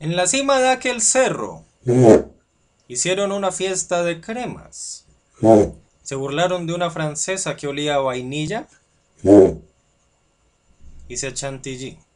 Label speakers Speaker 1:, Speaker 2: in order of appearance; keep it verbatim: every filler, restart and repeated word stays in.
Speaker 1: En la cima de aquel cerro hicieron una fiesta de cremas. Se burlaron de una francesa que olía a vainilla y se chantilly.